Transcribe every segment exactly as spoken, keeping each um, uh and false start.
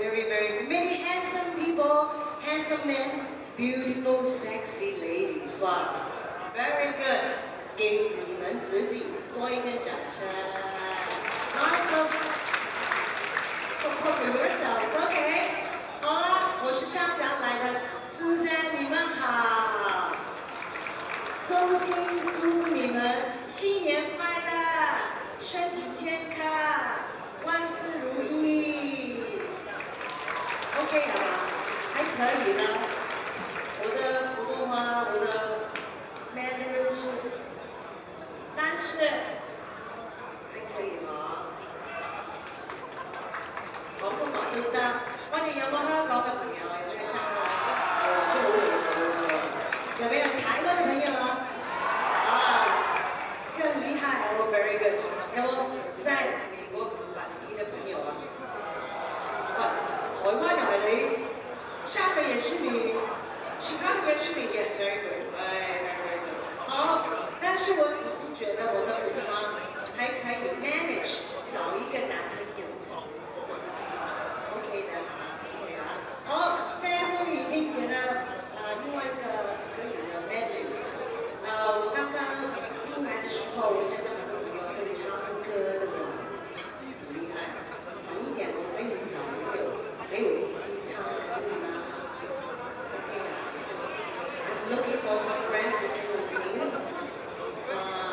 very, very many handsome people, handsome men, beautiful, sexy ladies. Wow, very good. 给你们自己多一点掌声。Lots of support for yourselves, OK？ 好了，我是香港来的 Susan， 你们好。衷心祝你们新年快乐，身体健康，万事如意。OK 好吧，还可以呢。我的普通话，我的 Mandarin 是，但是还可以嘛。廣東話都得。我哋有冇香港嘅朋友？有冇香港？有沒有台灣的朋友啊？啊，更厲害哦 ，very good。有冇在美國本地的朋友啊？哇，台灣又係你，香港也是你，新加坡也是你 ，yes very good， 哎 very very good。好，但是我只是覺得我的普通話還可以 manage 找一個男朋友。OK 的 ，OK 的。好，现在送你听别的呃另外一个歌语的 medley。呃，我刚刚进来的时候，我真的很多朋友会唱歌的嘛，很厉害。晚一点我跟你找一个陪我一起唱，可以吗 ？OK 的。I'm looking for some friends to sing with me. Uh,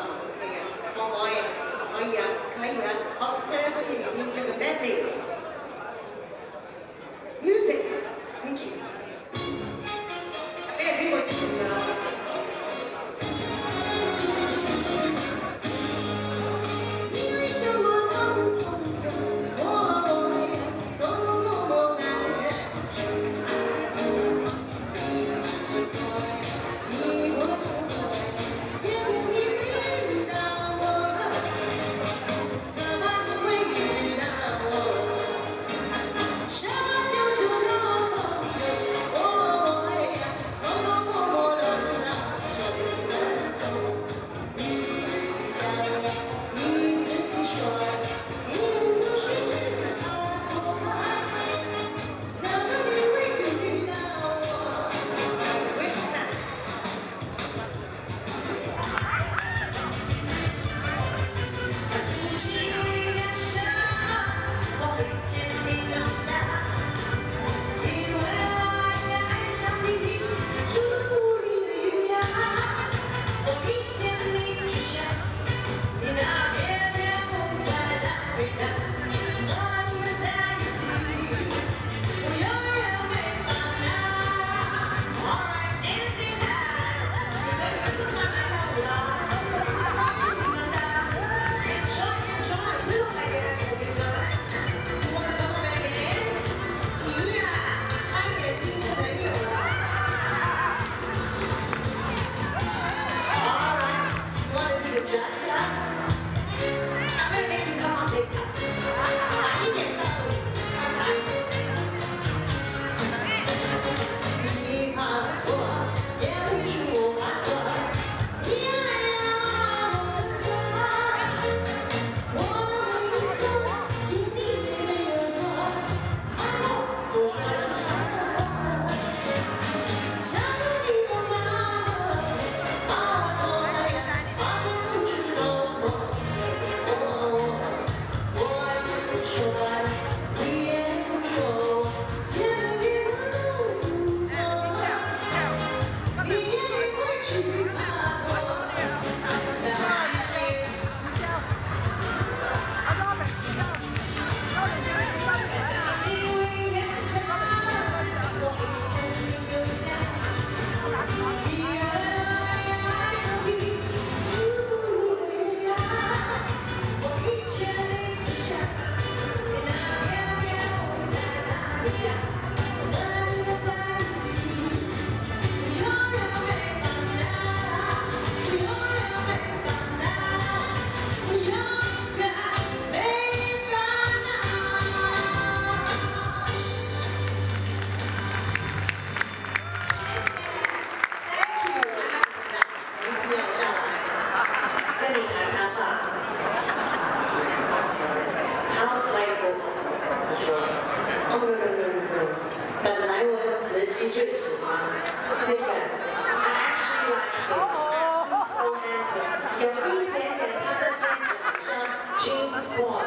这个 I actually like him. He's so handsome. 有一点点他的样子很像 James Bond。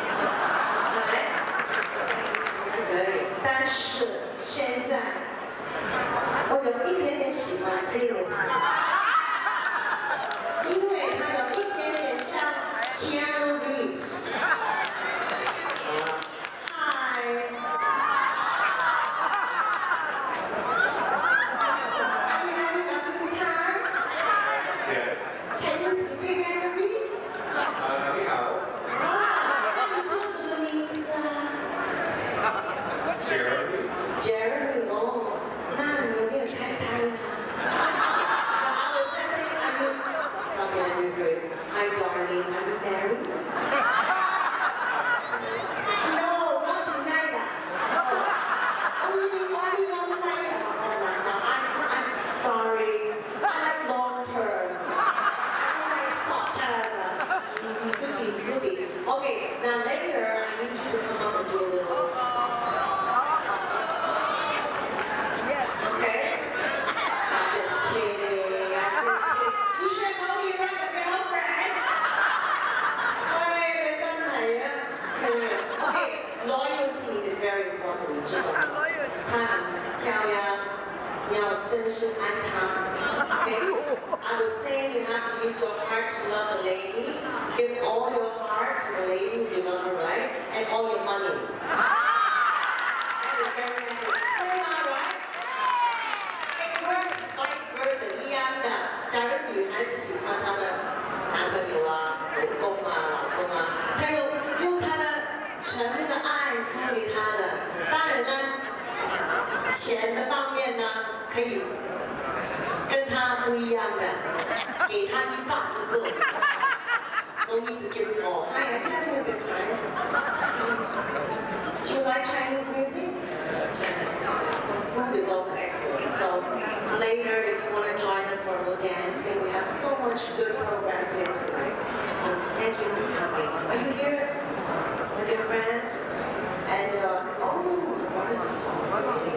可以，但是现在我有一点点喜欢这个，因为他有一点点像 Keanu Reeves。Jeremy, oh, 那你有没有太太呀？ I was just saying, are you? Okay, let me rephrase. Hi, darling, are you married? No, not tonight. Only, only one night. I'm, I'm sorry. I like long term. I don't like short term. Goody, goody. Okay, now later I need you to come up and do a little. Loyalty is very important. 你知道吗？她很漂亮，你要真心爱她。Okay? I was saying you have to use your heart to love a lady. Give all your heart to the lady who you love her, right? And all your money. That is very important. Right? It works vice versa. 一样的。假如女孩子喜欢她的男朋友啊、老公啊、老公啊，她用用她的。 全部的爱送给他的，当然呢，钱的方面呢，可以跟他不一样的，给他一半就够了。No need to give more. Hi, I'm having a good time. Do you like Chinese music? Food is also excellent. So later, if you want to join us for a little dancing, we have so much good programs here tonight. So thank you for coming. Are you here? With your friends, and uh, oh, what is this song?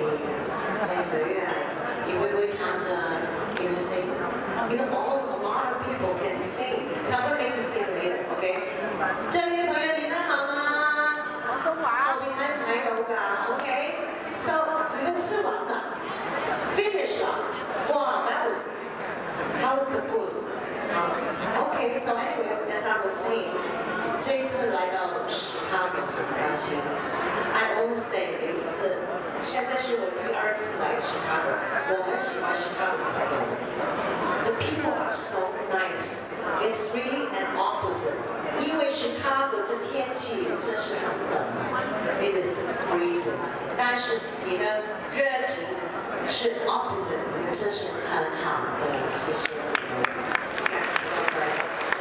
You would wait time to, can you sing? You know, all, a lot of people can sing, so I'm gonna make you sing later, okay? 这里的朋友你们好吗？好，你看台有噶 ，okay? So 你们吃完了 ，finish 了，哇 ，that was, how was the food? Uh, okay, so anyway, as I was saying. 这一次来到Chicago很高兴。I always say 每一次，现在是我第二次来Chicago，我很喜欢Chicago的朋友们。The people are so nice. It's really an opposite. 因为Chicago这天气真是很冷 ，it is freezing. 但是你的热情是 opposite， 你们真是很好的，谢谢。Yes, so good.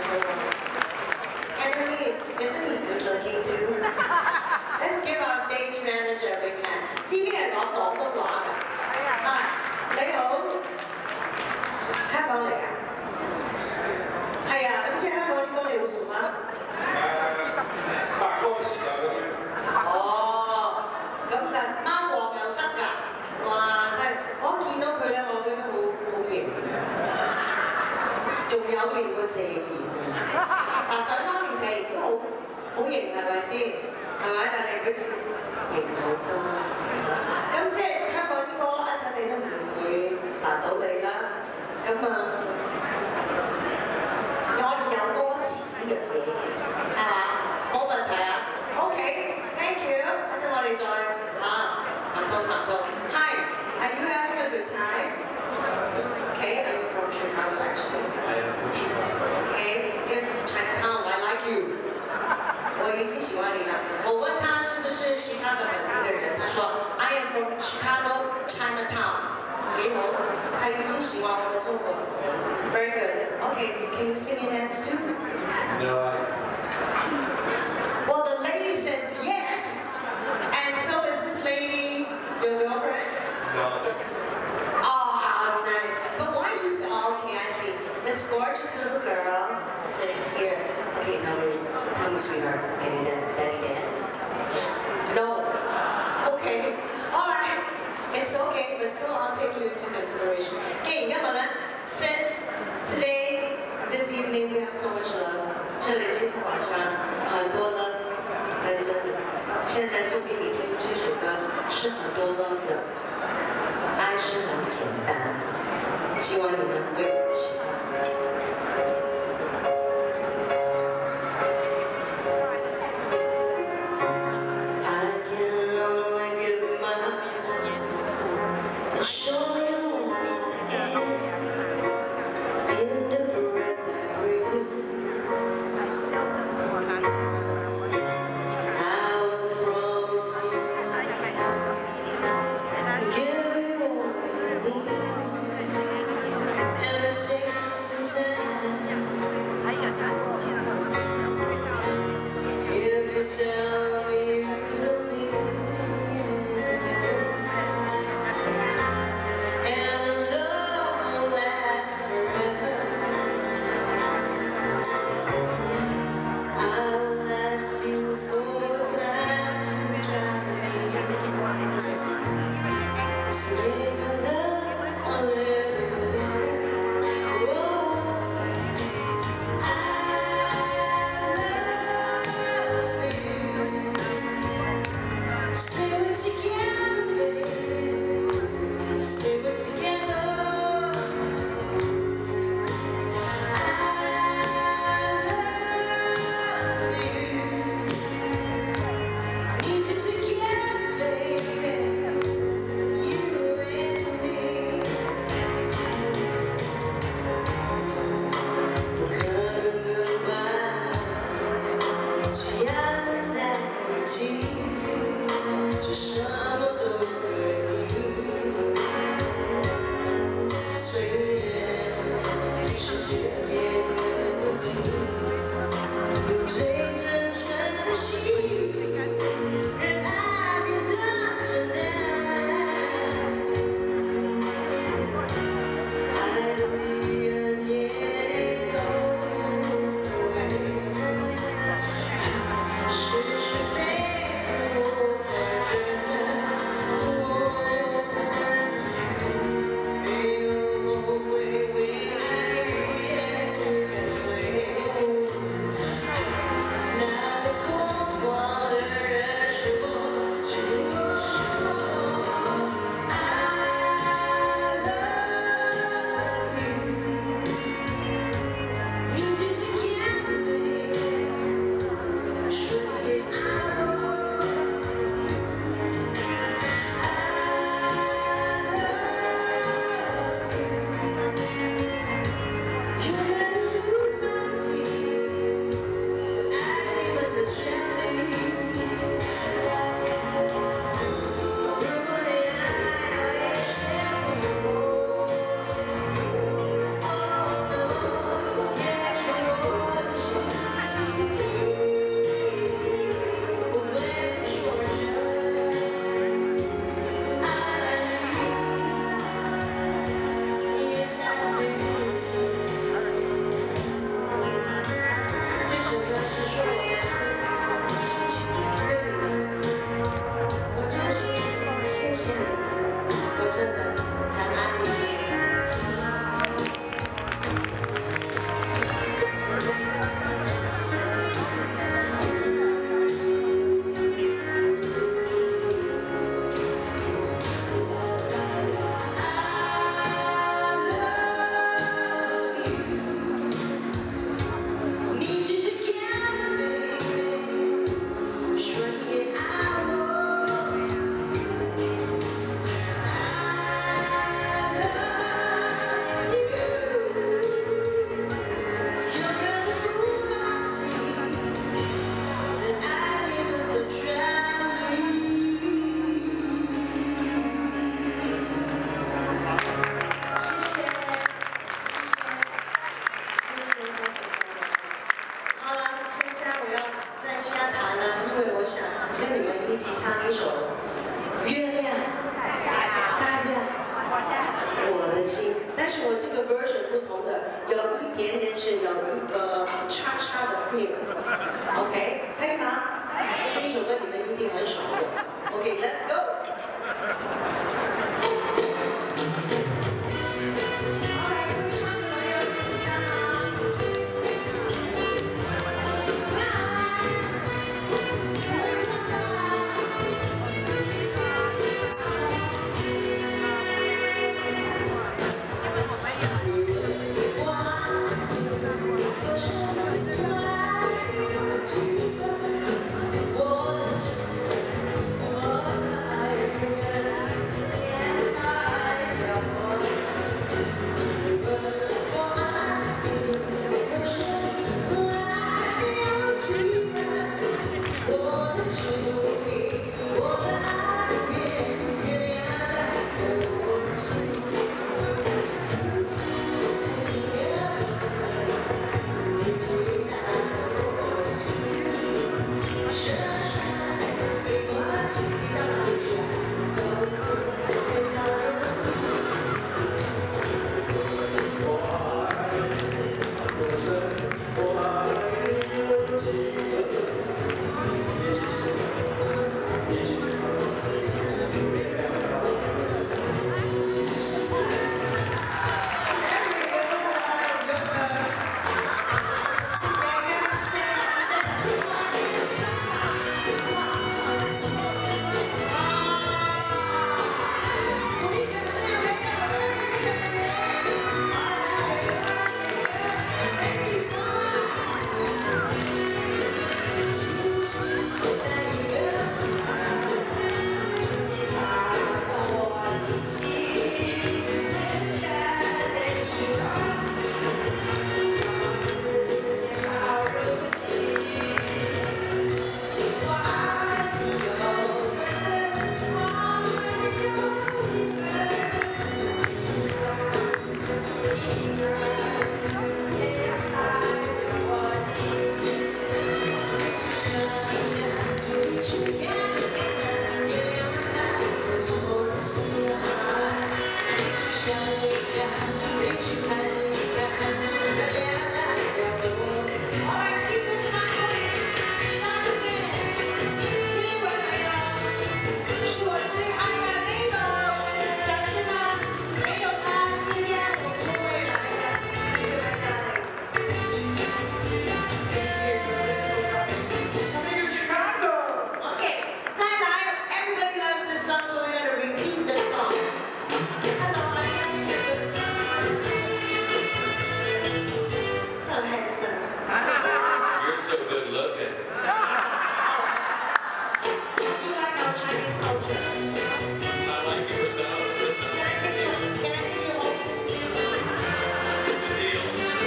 Isn't he good looking too? Let's give our stage manager a big hand. พี่พี่係講廣東話㗎。啊，你好，香港嚟啊？係啊，咁即係香港啲歌你好熟嗎？誒，白歌詞啊嗰啲。哦，咁但貓王又得㗎，哇！犀利！我見到佢咧，我覺得好好型嘅，仲有型過謝賢啊！嗱，想當年謝賢都好。 好型係咪先？係咪？但係佢型好多。咁即係香港啲歌，一陣你都唔會煩到你啦。咁啊，我哋有歌詞呢樣嘢嘅，係嘛？冇問題啊。OK，thank you。一陣我哋再啊談到談到。Hi, are you having a good time? Okay, are you from Chicago actually? I am from Chicago. Okay, if Chinatown, I like you. 我已经喜欢你了。我问他是不是 Chicago 本地的人，他说 I am from Chicago Chinatown。几好，他已经喜欢我们中国人。Very good. Okay, can you sing and dance too? No. Well, the lady says yes, and so is this lady your girlfriend? No. This... Oh, how nice. But why you say? Oh, okay, I see. This gorgeous little girl sits here. Okay, tell me. Tell me, sweetheart, can you dance, belly dance? No. Okay. All right. It's it's okay, but still I'll take you into consideration. Okay, 你干嘛呢 ？Since today, this evening we have so much love， 这里今天晚上很多 love 在这里。现在送给你听这首歌是很多 love 的，爱是很简单，希望你们会喜欢。 Show you who I am in the breath I breathe. I will promise you, give you all you need, and it takes some time. If you tell me you don't need me. version 不同的，有一点点是有一个叉叉的 feel，OK， 可以吗？这首歌你们一定很熟的 ，OK，Let's go。 so handsome. You're so good looking. Do you like our Chinese culture? I like you for thousands of Can I take you? Can I take you home? It's a deal.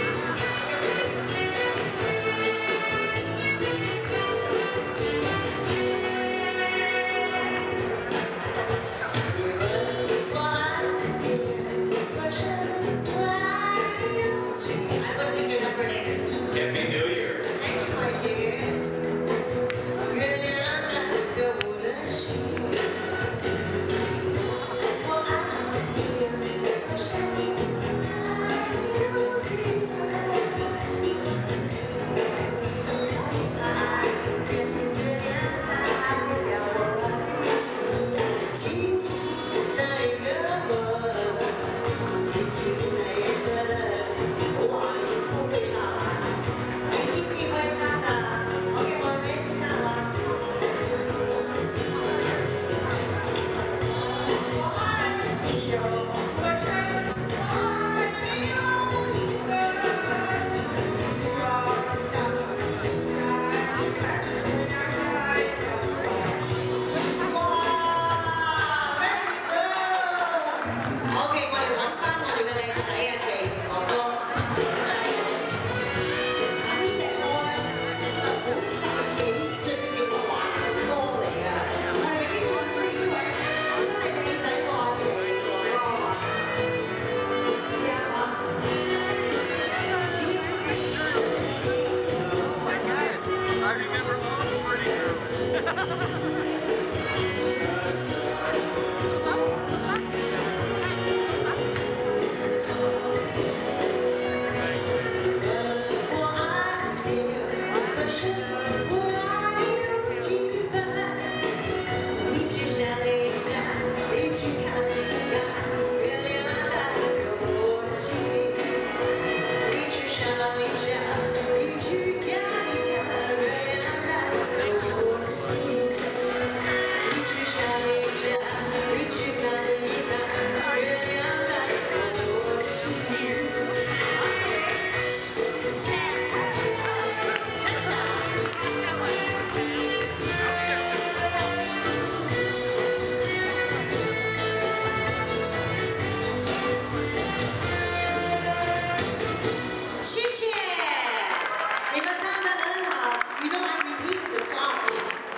Happy New Year. Thank you, my dear. 月亮代表我的心，我爱你，我想你，爱有几分？月亮代表我的心，轻轻的一个吻，轻轻的一个人。哇，你不会唱啊？ 一定会唱的 ，OK， 我们一起唱吧。我爱你有多深，我爱你有几分？月亮代表哇 ，very good。OK， 我哋揾翻我哋嘅靚仔啊，謝哥哥。 I remember all the pretty girls. 谢谢，你们唱得很好。You know I repeated the song。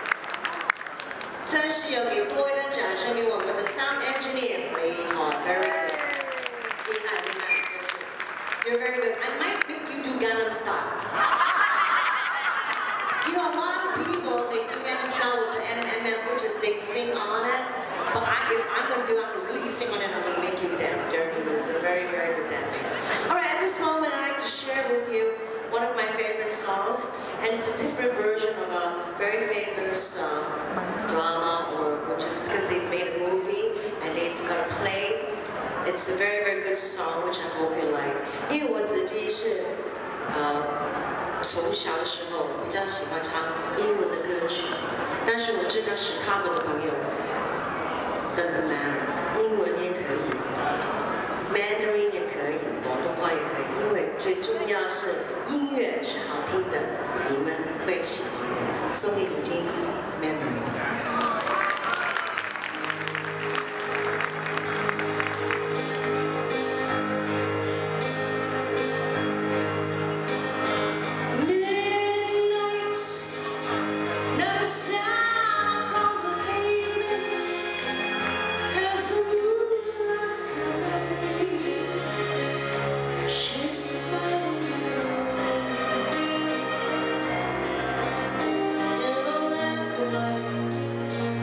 真是要给多一点掌声给我们的 sound engineer 雷哈 ，very good， 厉害厉害，真是。You're very good. I might make you do Gangnam Style. You know, a lot of people they do Gangnam Style with the M M M, which is they sing on it. But I, if I'm gonna do, I'm gonna really sing on it. I'm gonna make you dance dirty. It's a very, very good dancer. All right, at this moment, I'd like to share with you one of my favorite songs, and it's a different version of a very famous um, drama, or which is because they've made a movie and they've got a play. It's a very, very good song, which I hope you like. 因为我自己是呃从小的时候比较喜欢唱英文的歌曲，但是我知道 Chicago 的朋友 doesn't matter， 英文也可以 ，Mandarin 也可以，广东话也可以，因为最重要是音乐是好听的，你们会喜欢的。送给你听 ，Memory。 She's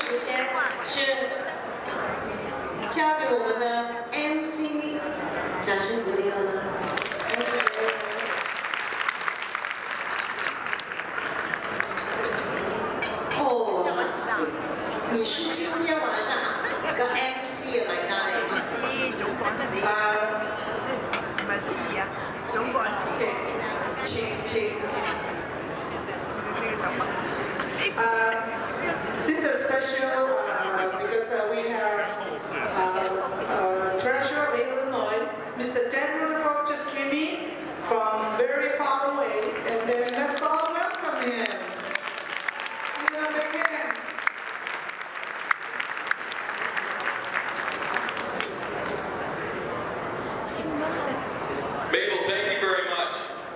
时间是交给我们的 M C， 掌声鼓励好吗？哦，你是今天晚上個 M C 嘅咪帶嚟？ 總幹事，唔係司儀啊，總幹事。 請請。 Uh, this is special uh, because uh, we have uh, uh, Treasurer of Illinois, Mister Dan Rutherford just came in from very far away, and then let's all welcome him. Give him a big hand. Mabel, thank you very much.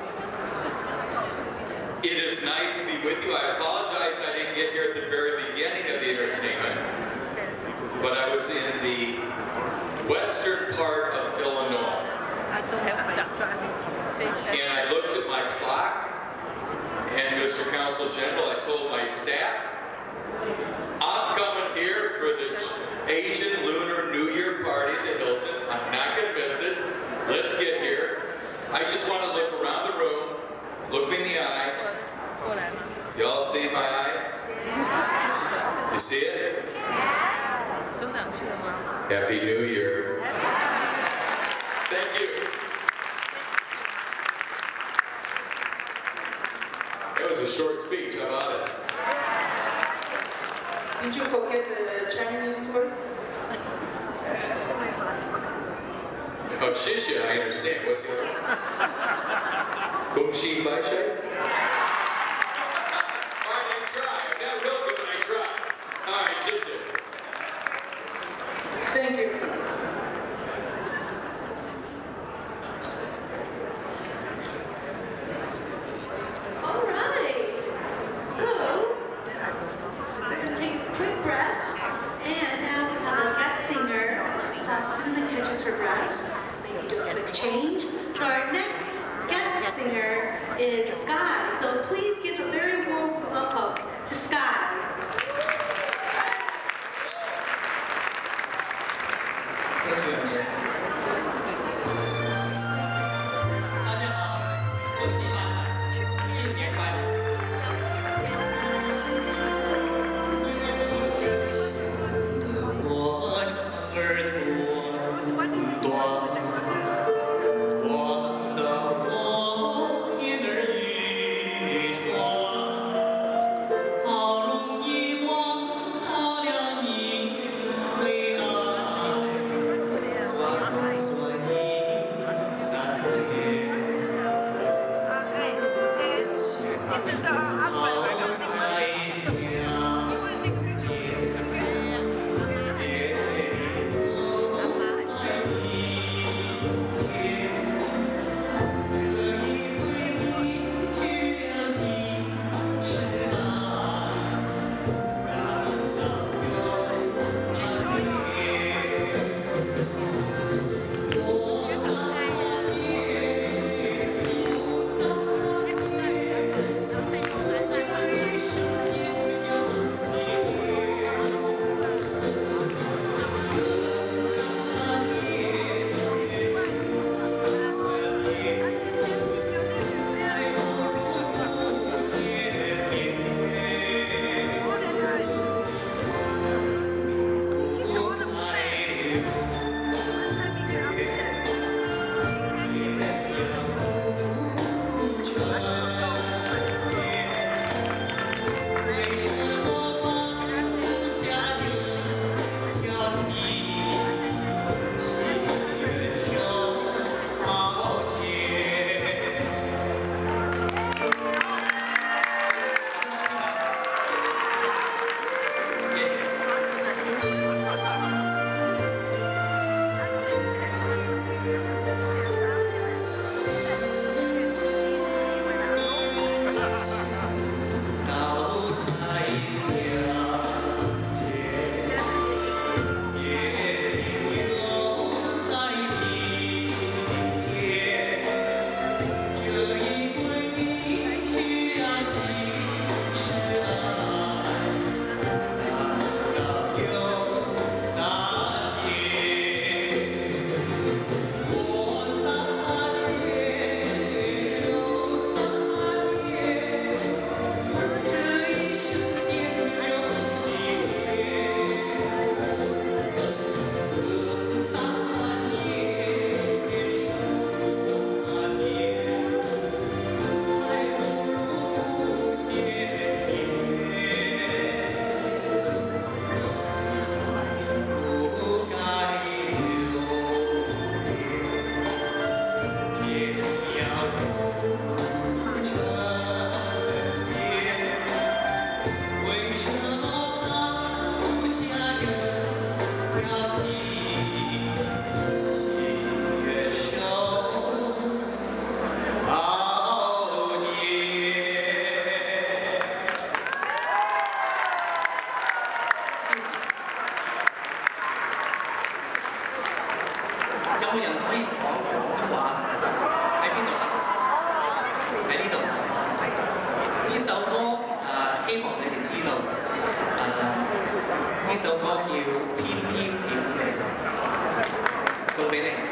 It is nice to be with you. I apologize I didn't get here at the very beginning of the entertainment, but I was in the western part of Illinois. And I looked at my clock, and Mister Consul General, I told my staff, I'm coming here for the Asian Lunar New Year party at the Hilton. I'm not going to miss it. Let's get here. I just want to look around the room, look me in the eye. Y'all see my eye? You see it? Happy New Year. Thank you. That was a short speech. How about it? Did you forget the Chinese word? Oh, shisha, I understand. What's the other one? Kung Shi Fai Shai? I didn't try. I'm not real good, but I tried. All right, shisha. Thank you. All right. So, we're going to take a quick breath. And now we have a guest singer. Uh, Susan catches her breath. Maybe do a quick change. So our next guest singer is Sky. So please give a very warm welcome to Sky. 呢首歌叫《偏偏喜歡你》，送俾你。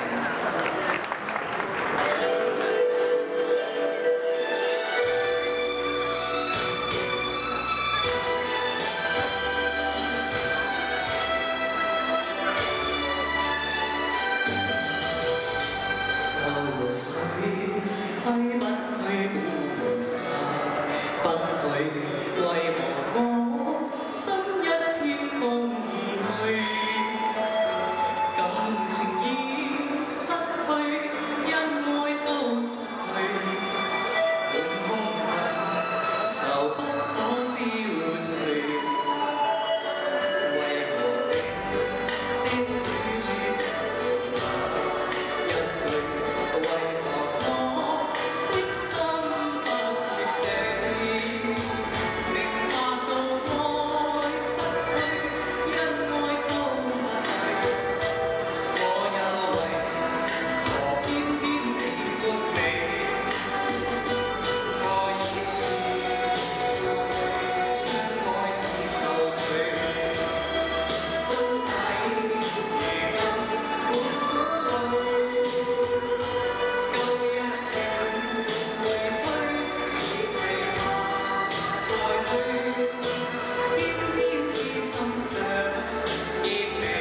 愁緒揮不去歡散，不去為何我心一片空虛？感情已失去，因愛都失去，滿空恨愁不可消除。為何你的嘴總是那一句？為何我的心不會死？明白到愛失去，因愛都不去，我又為何偏偏喜歡你？我已是相愛似受罪，心底如今滿苦惱。舊日情回吹，似夕夏再追，偏偏痴心想見你。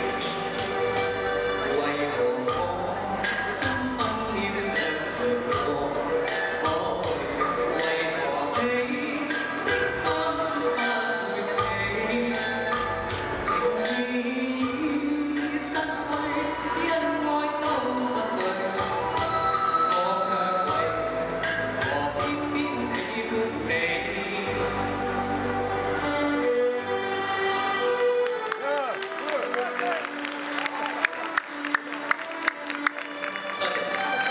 為何我心崩了想隨我可去？為何你的心不會死？情已失去，因愛都不對。我卻為何偏偏喜歡你？多謝。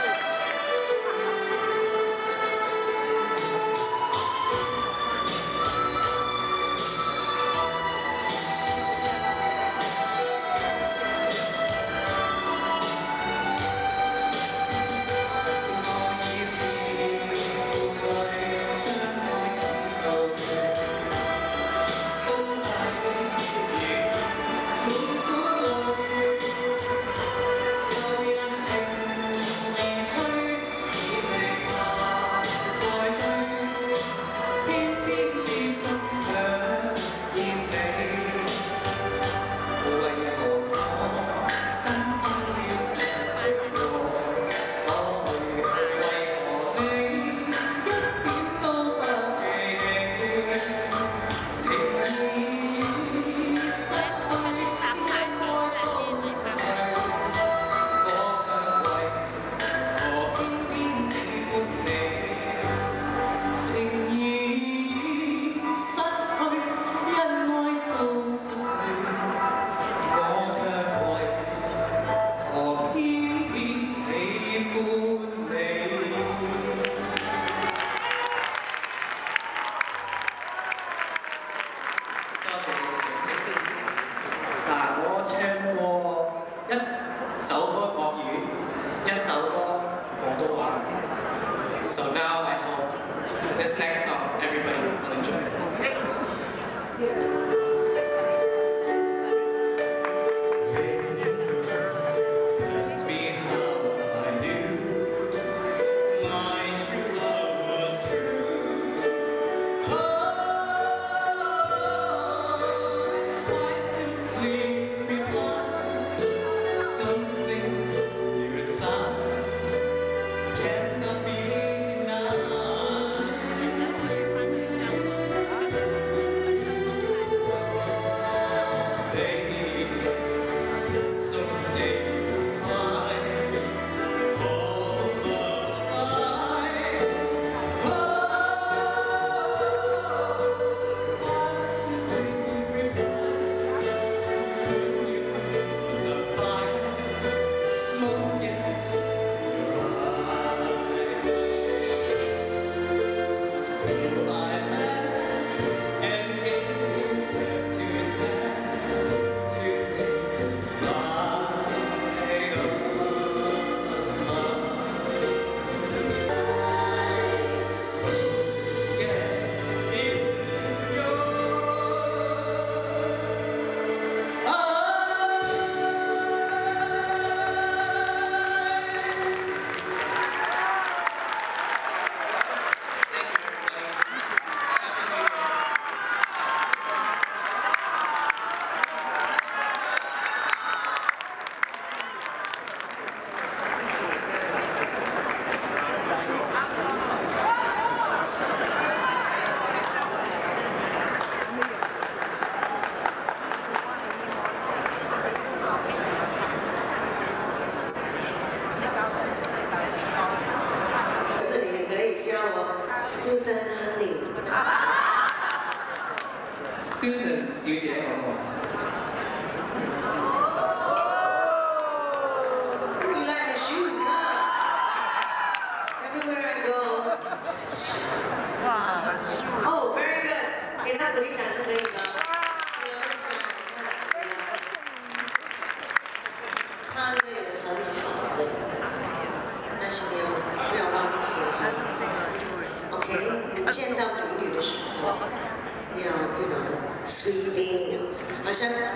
我已是負累，相愛似受罪，心底如滿苦惱。舊日情已吹，似夕夏再追，偏偏痴心想見你。為何我心崩了想隨我可去？為何你一點都不記起？情已失去，因愛都不去，我卻為何偏偏喜歡你？情已失去，因愛都失去，我卻為何偏偏喜歡你？多謝你嘅掌聲。嗱，我唱過一首歌國語，一首歌廣東話。So now I hope this next song everybody will enjoy. Asked me how I knew my true love was true. Oh, I simply replied, something you inside cannot be denied.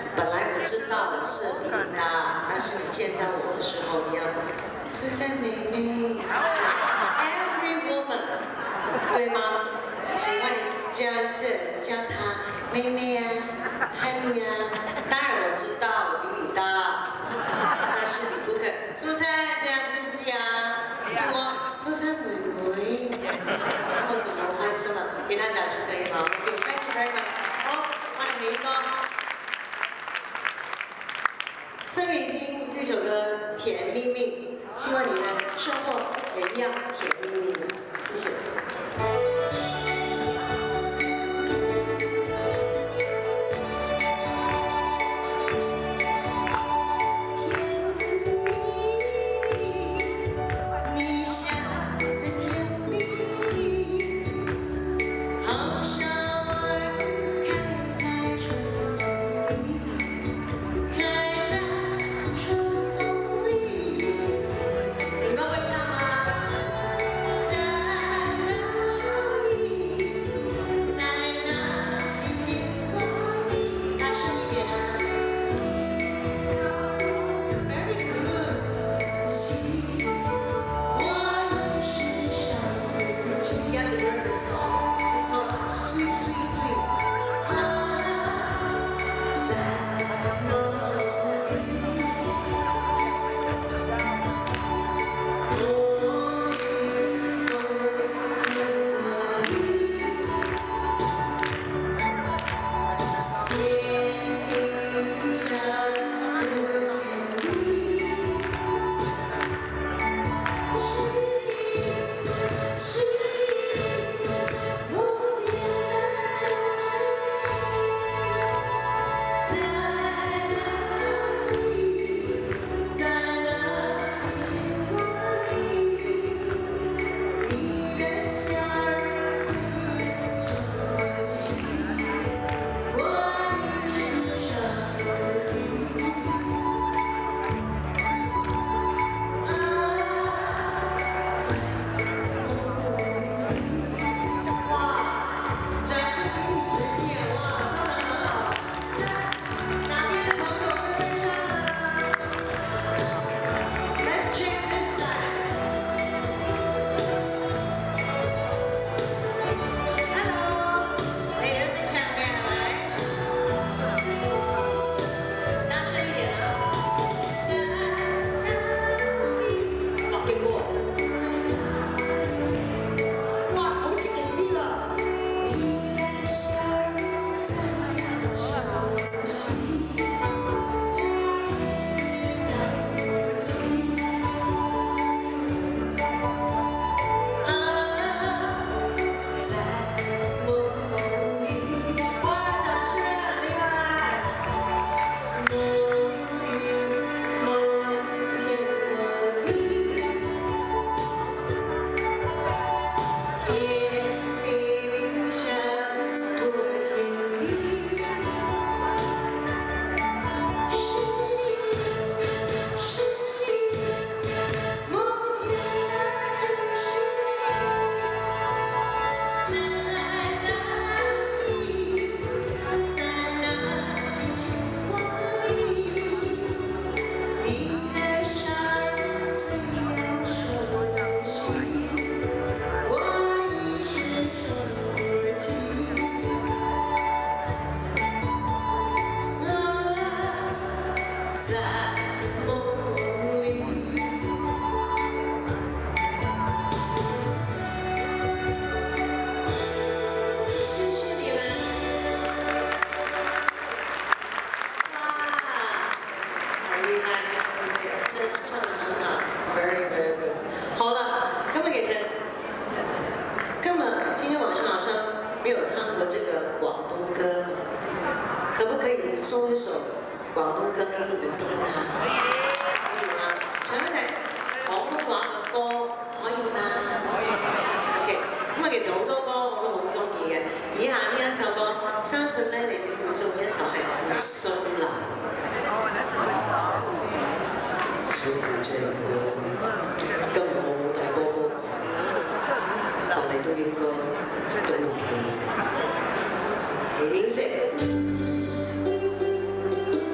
本来我知道我是比你大，但是你见到我的时候，你要苏珊妹妹 ，every woman， 对吗？喜欢你叫这叫她妹妹啊 ，honey 啊。当然我知道我比你大，但是你不可苏珊这样知不知啊？对我苏珊妹妹，我怎么害羞了？给他掌声可以吗 ？OK，thank you very much。好，欢迎林哥。 所以听这首歌《甜蜜蜜》，希望你的生活也一样甜蜜蜜的，谢谢。你笑得甜蜜蜜，好像花开在春风里。 开在春风里，你们会唱吗？在哪里？在哪里见过你？大声一点啊 ！Very good， 喜，我已是伤不起。You have to learn the song. It's called Sweet Sweet Sweet. 啊，在。 说一首廣東歌給你們聽啊，可以嗎？唱一隻廣東話嘅歌可以嗎？可以。OK， 咁啊，其實好多歌我都好中意嘅。以下呢一首歌，相信咧你哋會中意一首係《信流》。想負這個，今日我冇帶波波裙，但你都應該對唔起。Music。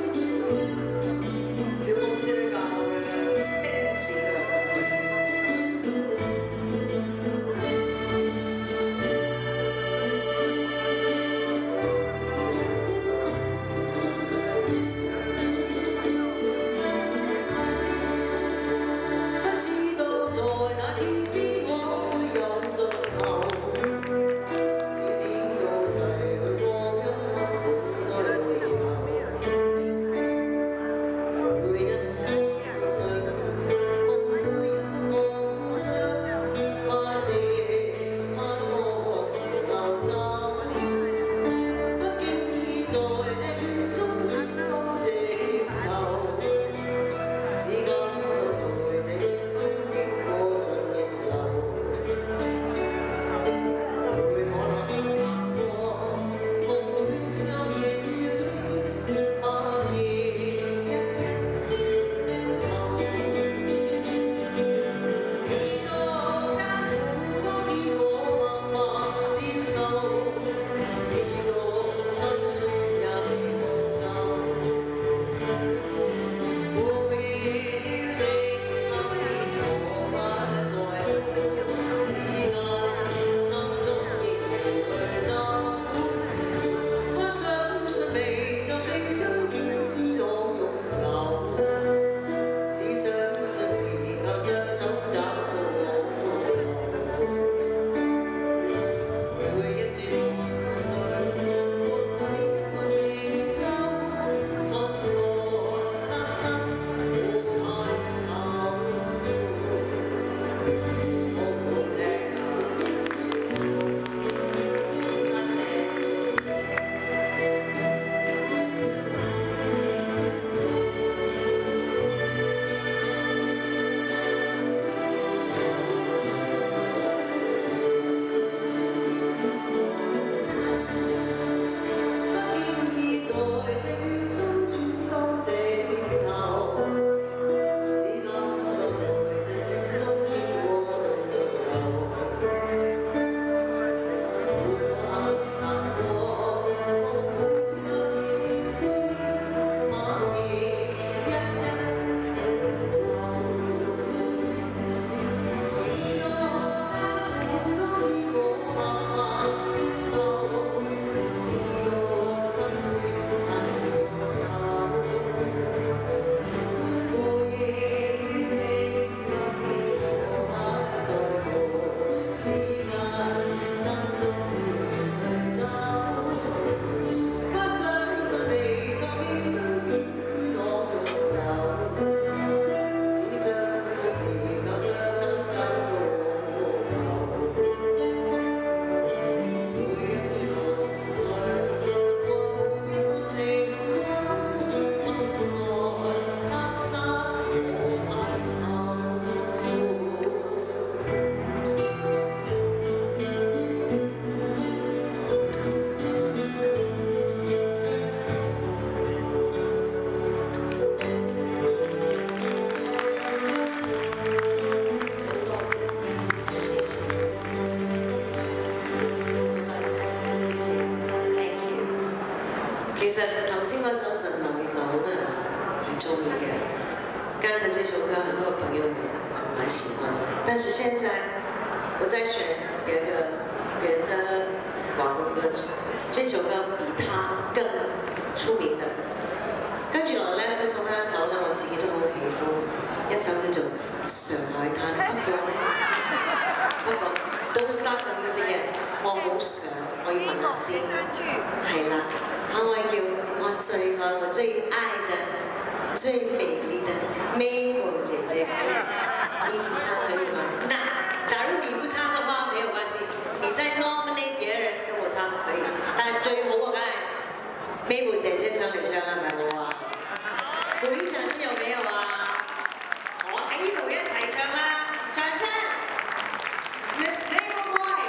刚才这首歌很多朋友蛮喜欢的，但是现在我在选别个别的廣東歌曲，這首歌比他更出名嘅。跟住落嚟咧，想送翻一首咧，我自己都好喜歡，一首叫做《上海灘》。不過咧，不過 Don't Start the Music Yet，我好想我要問下先，係啦，可唔可以叫我最愛我最愛的最美麗的 Mabel 姐姐一起唱可以嗎？那假如你不唱的話沒有關係，你再 nominate 別人跟我唱可以，但係最好我梗係 Mabel 姐姐上嚟唱係咪好啊？鼓勵掌聲有沒有啊？我喺呢度一齊唱啦，掌聲 ！Miss Mabel Boy，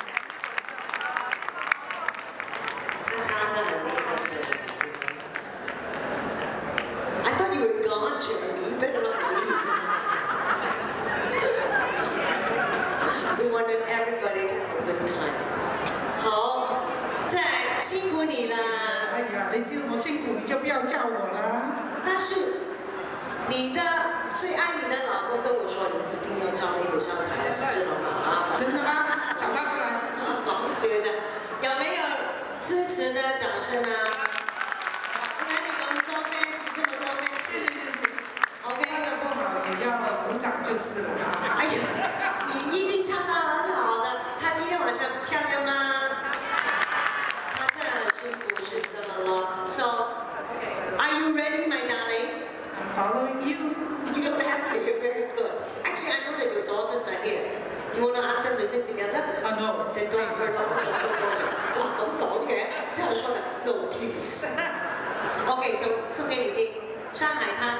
她唱得很厲害的。I thought you were gone, Jeremy. You better not leave. We wanted everybody to have a good time. 好，再辛苦你啦。 哎呀，你知道我辛苦，你就不要叫我啦。 但是你的最爱你的老公跟我说，你一定要叫Mabel上台，知道吗？啊， 真的吗？找他出来。 講笑啫，有沒有支持呢？掌聲啊！原來你咁多 fans， 這麼多 fans， 謝謝謝謝。 OK， 唱得不好也要鼓掌就是了啊。 哎呀，你一定唱得很好的。他今天晚上漂亮嗎？他真的很辛苦，she's done a lot. So, are you ready, my darling? I'm following you. You don't have to. You're very good. Actually, I know that your daughters are here. Do you want to ask them to sing together? Oh no. They don't. Her daughters are so gorgeous. 哇，咁講嘅，真係說啦 ，No please. OK， 送送給你聽《山海灘》。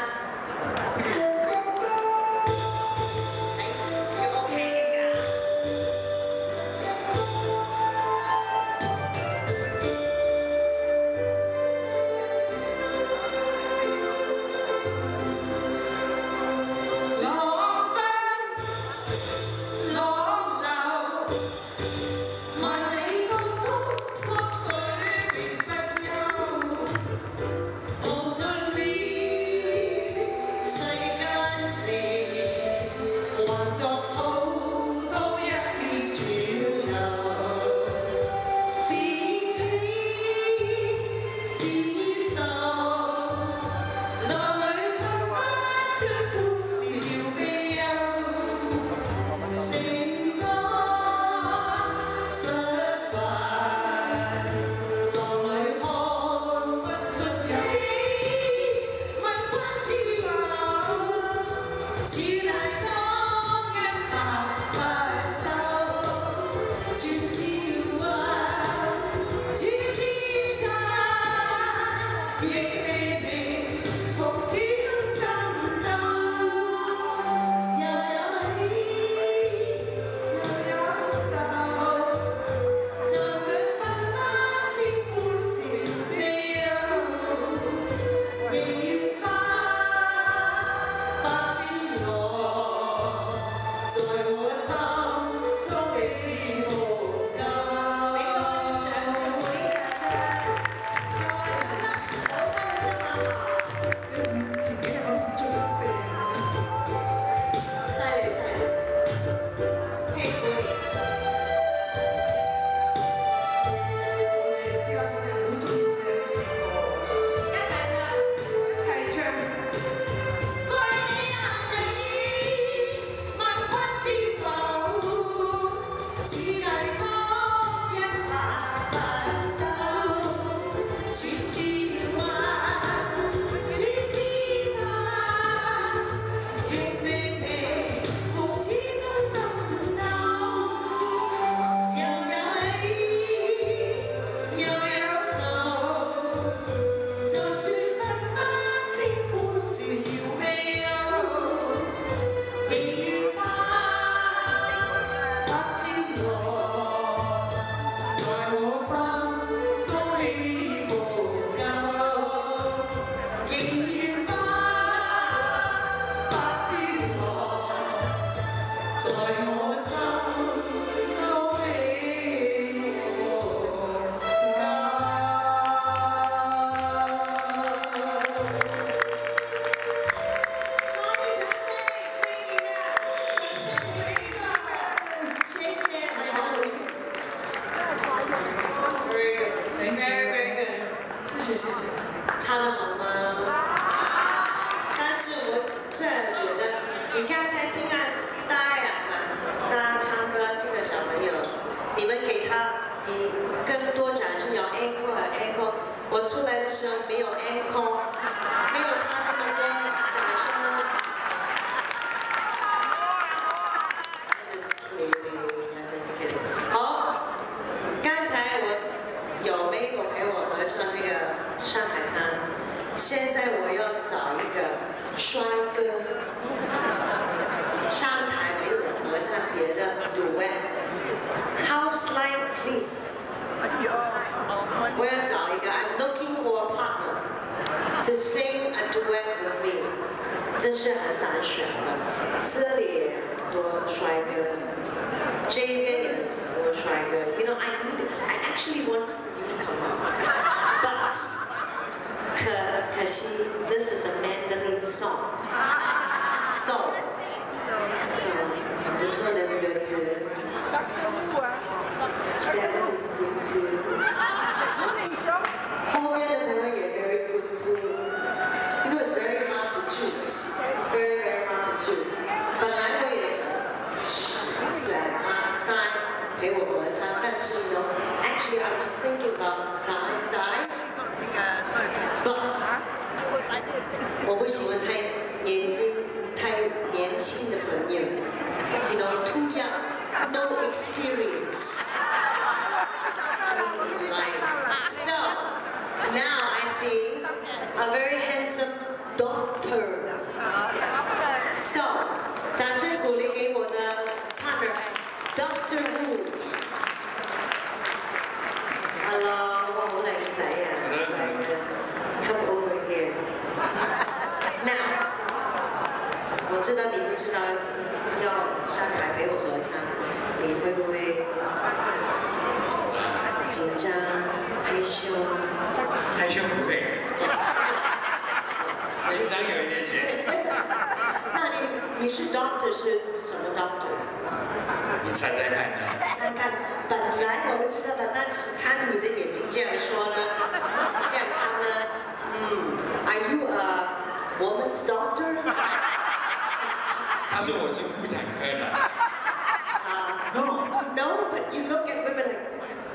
刚才听啊 Star 啊 ，Star 唱歌这个小朋友，你们给他比更多掌声，有 encore 和 encore。我出来的时候没有 encore， 没有他这么多掌声。Just kidding, just kidding。好，刚才我有 Mabel 陪我合唱这个《上海滩》，现在我要找一个帅哥上台陪我合唱别的 duet。House line please。我要找一个 ，I'm looking for a partner to sing a duet with me。真是很难选的，这里也很多帅哥，这边也很多帅哥。You know, I need, I actually want you to come on, but 可可惜 this is a Mandarin song, so so this one is good too. That one is good too. 后面的朋友也 very good too. You know, it's very hard to choose. Very, very hard to choose. 本来我也想选啊 Style 陪我合唱，但是 you know, actually I was thinking about Sai Sai, but 我不喜欢太年轻、太年轻的朋友。You know, too young, no experience in life. So now I see a very handsome doctor. So, 掌声鼓励给我的 partner, Doctor Wu. Hello, 我好靚仔啊 ，Come over here. Now, 我知道你不知道要上台陪我合唱，你會不會緊張、害羞？ 害羞不会，紧张有一点点。 那你你是 doctor 是什么 doctor？ 你猜猜看呢？ 看看，本来我们知道的，但是看你的眼睛这样说呢，这样看呢，嗯 ，Are you a woman's doctor？ 他说我是妇产科的。No. No, but you look at women like.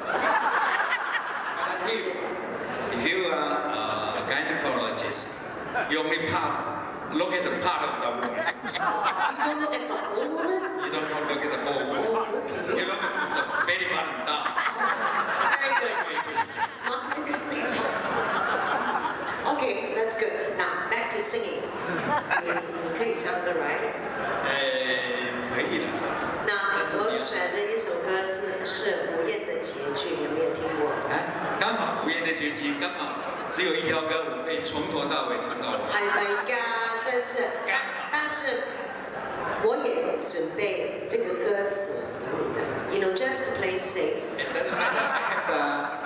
I tell you, if you are a gynecologist, you only part, look at the part of the woman. You don't look at the whole woman? You don't look at the whole woman. Oh, okay. You look at the belly button down. Very good. Very interesting. Not too many times. Okay, that's good. Now, back to singing. 你你可以唱歌 right？ 呃，可以的。 那我选择一首歌是是吴燕的结局，你有没有听过？ 哎，刚好吴燕的结局刚好只有一条歌，我可以从头到尾唱到尾。 係咪㗎？真是，但但是我也準備這個歌詞給你的 ，you know, just to play safe. It doesn't matter. I have the.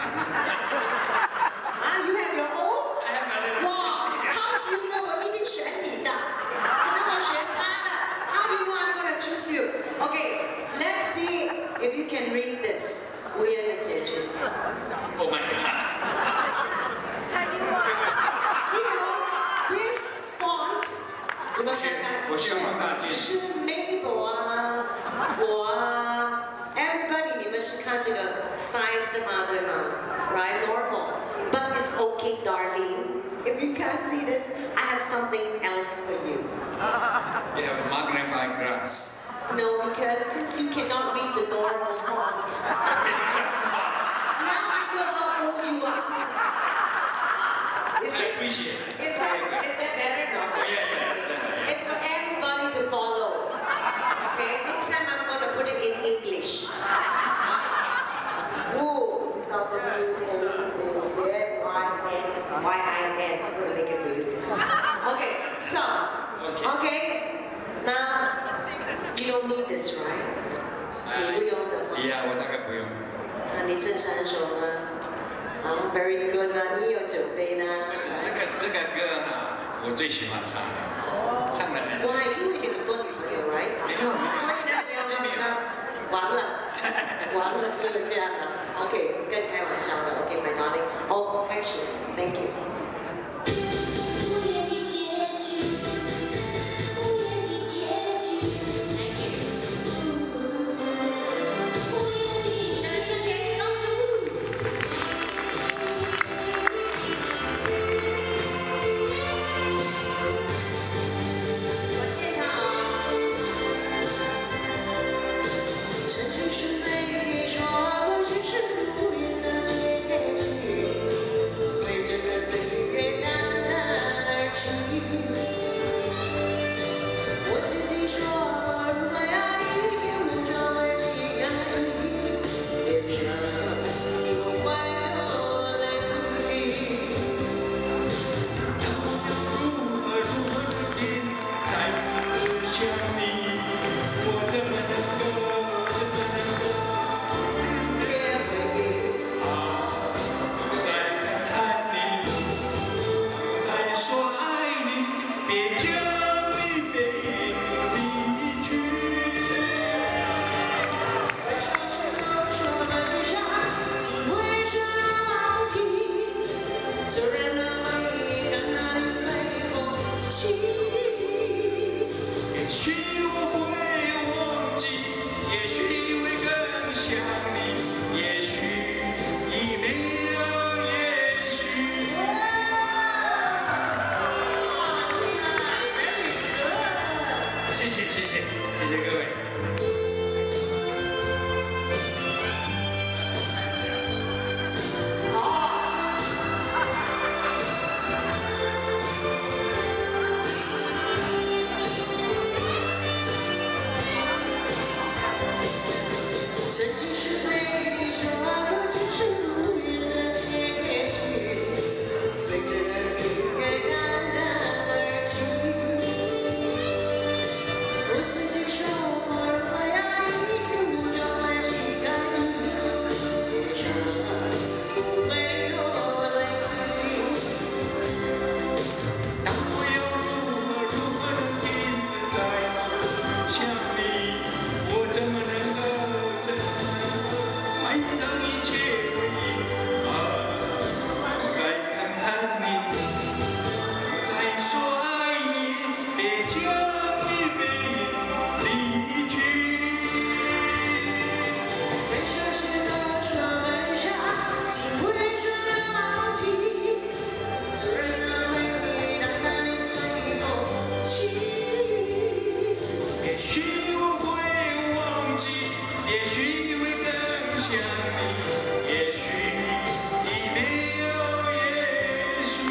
Ah, you have your own? I have a little. Wow, how do you know 我一定選你的？可能我選他的。How do you know I'm gonna choose you? Okay, let's see if you can read this. 無言的結局。 Oh my God. You know, this font. 有沒有看看？ 我是黃大是健。 Mabel 啊，我啊 ，everybody 你們是看這個 size 的嘛，對嗎 ？Right, normal. But it's okay, darling. If you can't see this, I have something else for you. You have a magnifying glass. No, because since you cannot read the normal font, now I know how old you are. Is I it? appreciate it. Is that is that better? No. Oh, yeah, yeah, it's better. It's for everybody to follow. Okay, next time I'm gonna put it in English. Woo, W O O, yeah, Y N, Y I N. I'm gonna make it for you. Okay, so, Okay. okay, now you don't need this, right? 你不用的吗？ Yeah, 我大概不用。 那你这三首呢？啊 ，very good 啊，你有准备呢？ 不是这个这个歌哈，我最喜欢唱的，唱的很。 我还以为你很多女朋友 ，right？ 没有， 所以呢，你要知道，完了，完了是不是这样的 ？OK， 跟开玩笑的 ，OK，my darling， 好，开始 ，Thank you。 无言的结局，无言的结局。 谢谢，谢谢各位。 曾经是被你说过只是路人的结局，随着岁月淡淡而去。我曾经说过我要一路走来离开你，脸上不会有泪滴。 当我又如何如何能停止再次想你？我怎么能够？埋葬一切回忆啊！不再看看你，不再说爱你，别将一杯离去。 分手时的窗台下，请回转了记忆，突然那回忆淡淡的随风起。 也许我会忘记，也许。想你，也许已没有也许。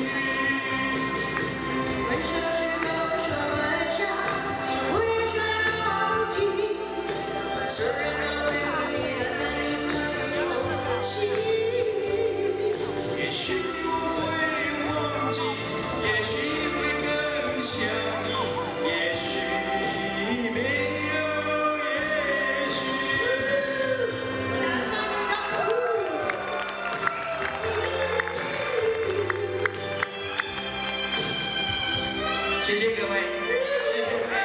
分手时的窗台下，请回转了记忆，突然那回忆淡淡的随风起。 也许我会忘记，也许会更想你，也许已没有也许。谢谢各位，谢谢各位。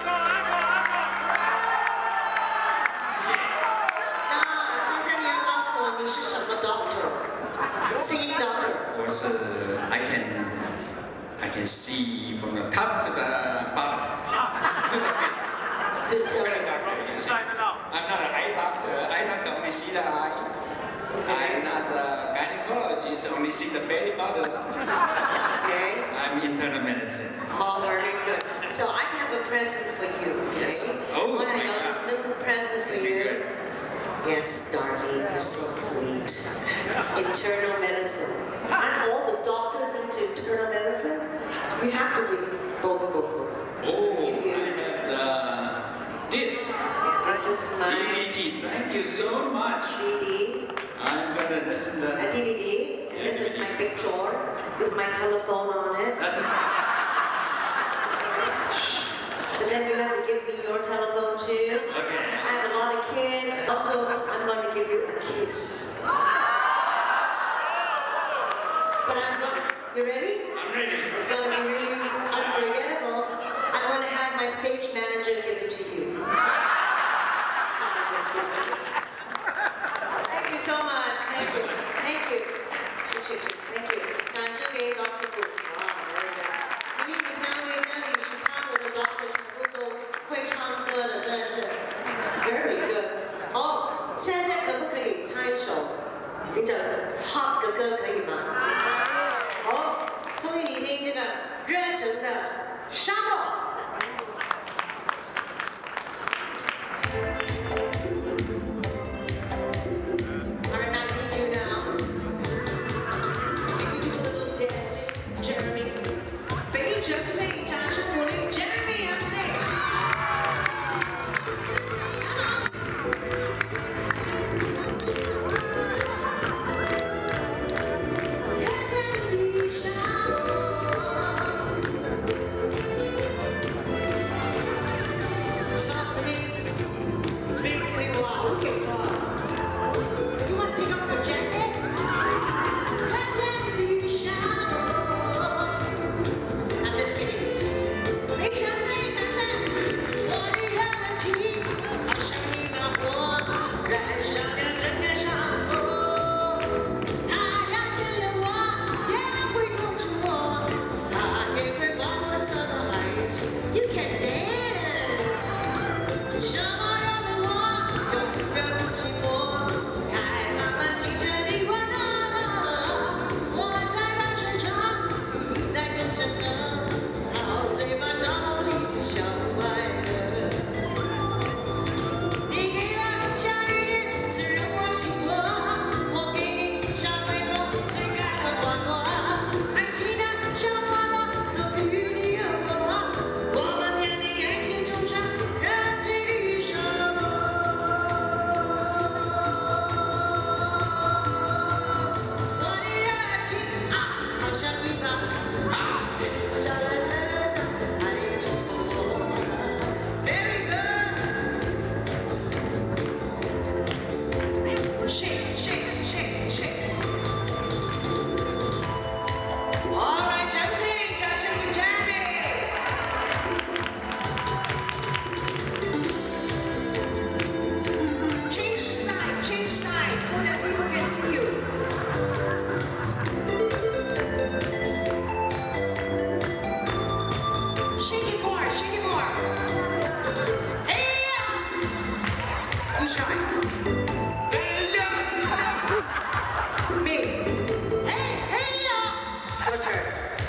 那现在你要告诉我你是什么 doctor？Singing doctor。 我是 I can I can see from the top to the bottom to the feet. To the I'm not a toes. doctor. Inside and out. I'm not an eye doctor. Eye doctor only see the eye. I'm not a gynecologist. Only see the belly button. Okay. I'm internal medicine. Oh, very good. So I have a present for you, okay? Yes. Oh, What I my have God. a little present for Very you. good. Yes, darling, you're so sweet. Internal medicine. Aren't all the doctors into internal medicine? You have to be both, both, both. Oh, Give you- I have the this This is my D V D. Thank you so much. C D, I'm gonna listen to a that. D V D. And this is my picture with my telephone on it. That's it. But then you have to give me your telephone too. Okay. I have a lot of kids. Also, I'm going to give you a kiss. But I'm going to, you ready? I'm ready. It's going to be really unforgettable. I'm going to have my stage manager give it to you. Thank you so much. Thank you. Thank you. Thank you. 掌声给 Doctor Gu. Wow, very good. 因为你看为这里是他们的 Doctor 全部都会唱歌的，真的是 very good. 哦，现在可不可以唱一首比较 hot 的歌，可以吗？好，送给你听这个热忱的沙漠。Alright, I need you now. Can you do a little dancing, Jeremy? 北城最掌声鼓励 Jeremy on stage. Come on. Shake it more, shake it more. Hey ya! You try. Hey ya! Me. Hey, hey ya! Your turn.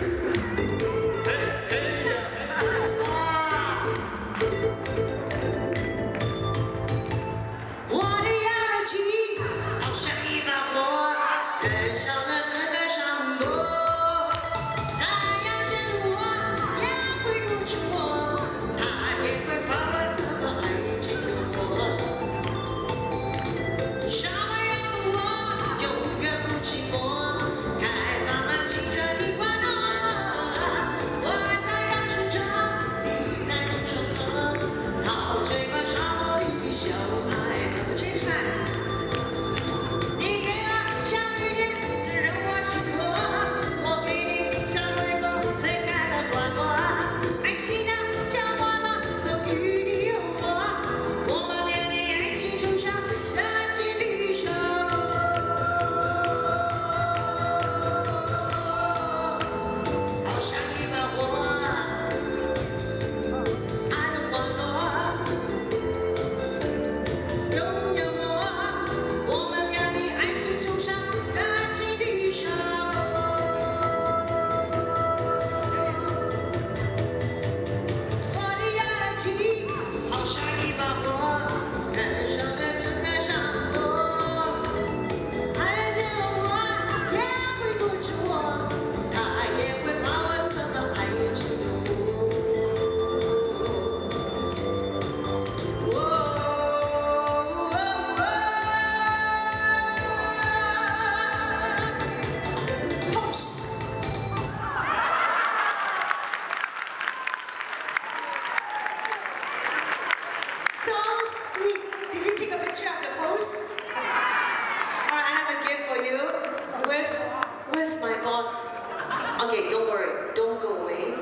Okay, don't worry, don't go away.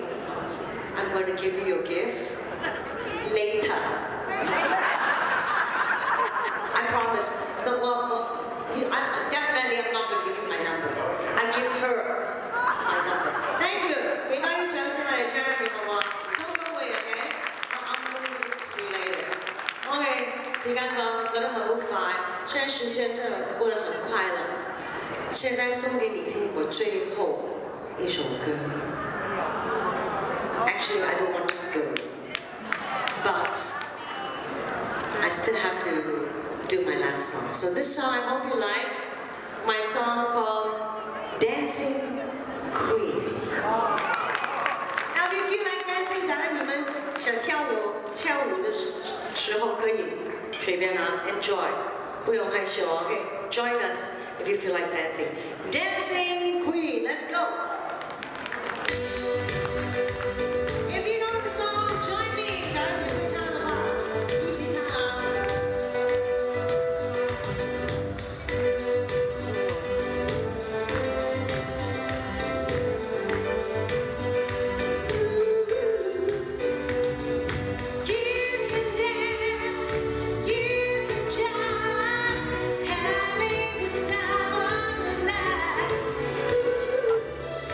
I'm going to give you your gift later. I promise. The, well, well, you, I, definitely I'm not going to give you my number. I give her my number. Thank you. 俾多啲掌聲我哋 Jeremy 好嗎 ？Don't go away, okay? I'm going to give it to you later. OK， 時間過過得好快，現在時間真的過得很快了。現在送給你聽我最後一首歌。Actually, I don't want to go, but I still have to do my last song. So this song, I hope you like. My song called Dancing Queen. Now, if you feel like dancing, 假如你们想跳舞跳舞的时候可以随便啊 ，enjoy， 不用害羞 ，OK？ Join us if you feel like dancing. Dancing Queen, let's go. If you know the song, join me. 假如你会唱的话，一起唱啊。So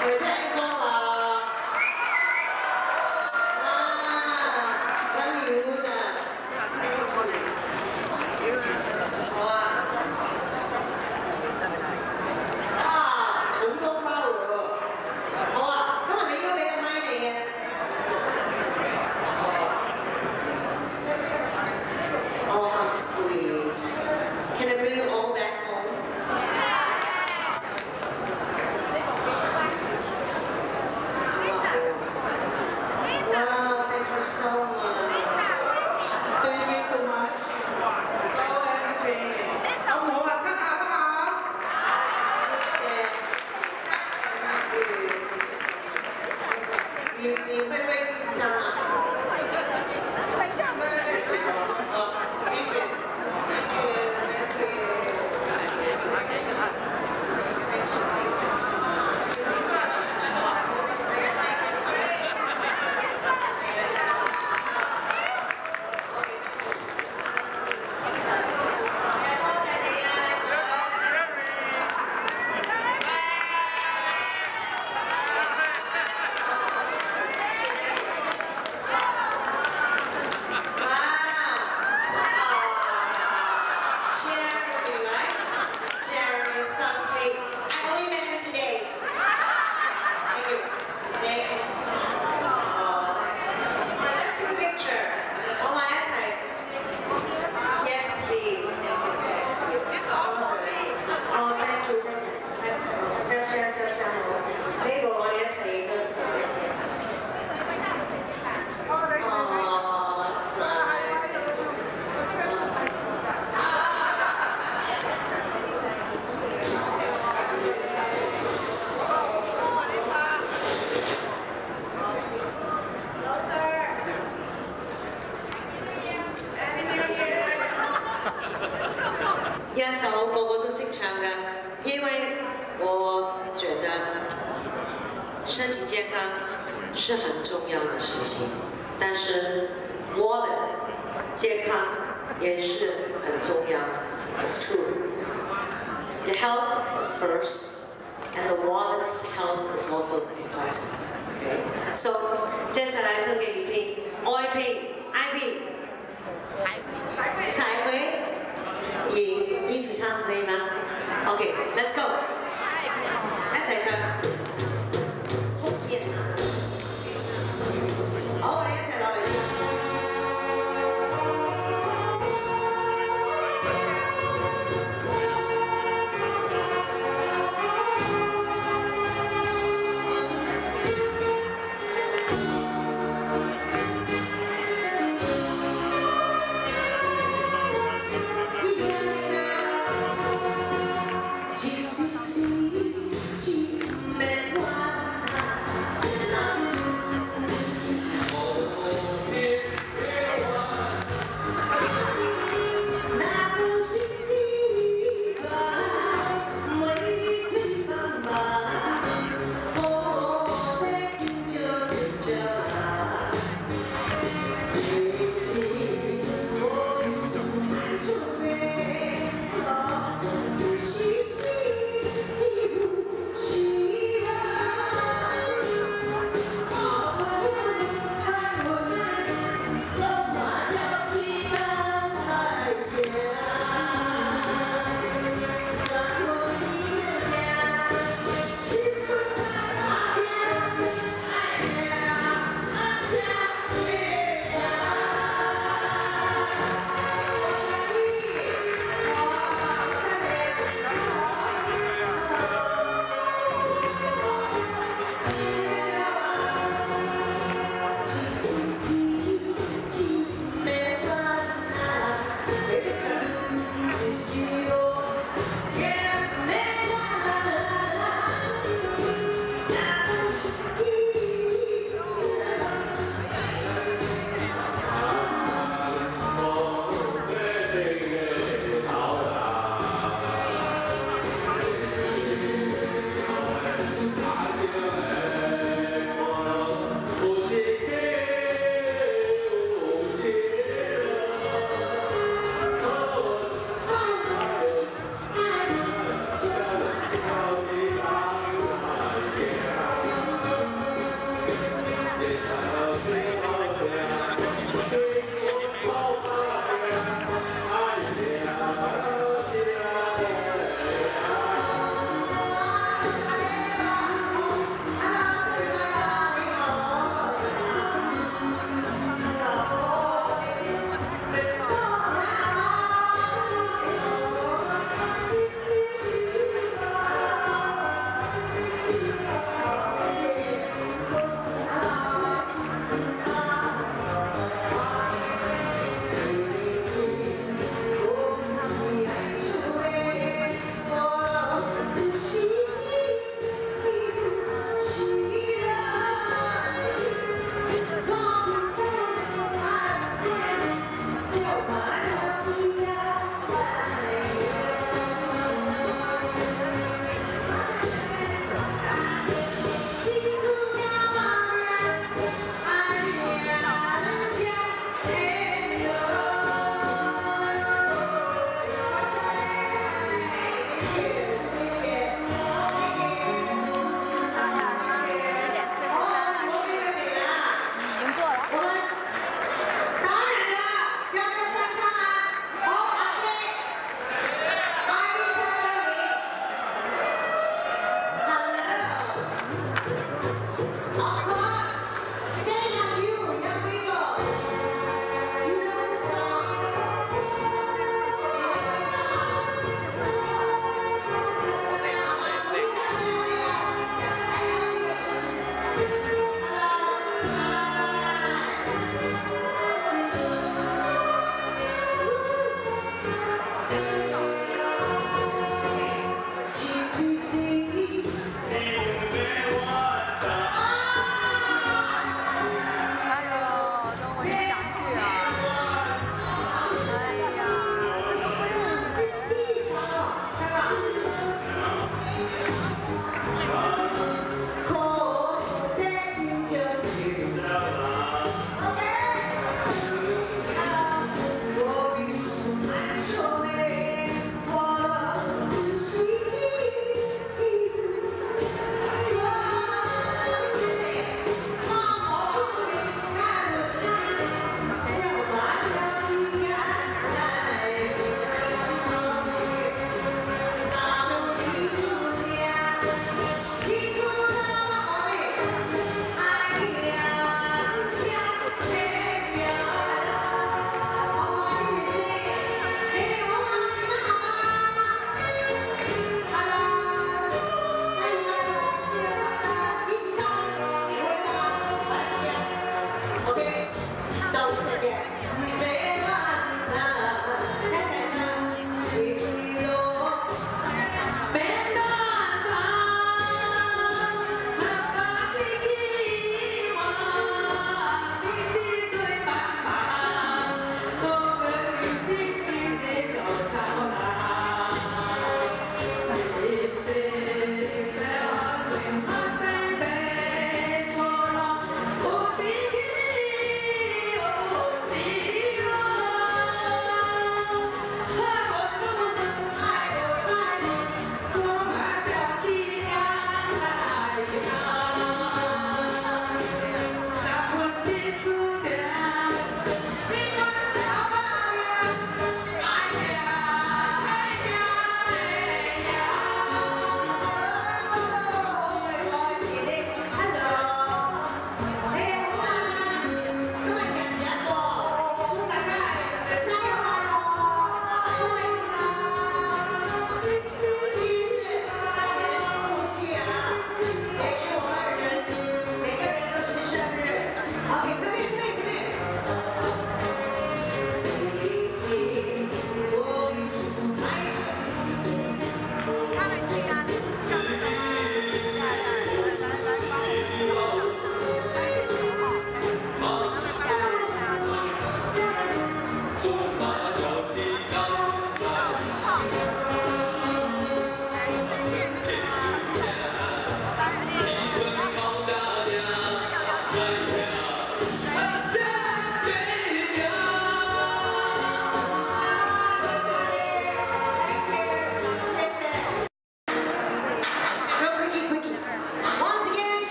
會聽歌啊！啊，咁遠啊！好啊！啊，好多花喎！好啊，咁係咪應該俾個麥你嘅？Oh, how sweet. Can I bring you all back home? Wow, thank you so much. Thank you so much. So entertaining. 好唔好啊？真係好不好？ 你你会不会一起唱啊？一首個個都識唱㗎，因為我覺得身體健康是很重要的事情，但是 wallet 健康也是很重要。It's true. The health is first, and the wallet's health is also important. Okay. So 接下來送給你聽愛萍 ，Ivy， 彩薇。一起唱可以嗎 ？OK，Let's go。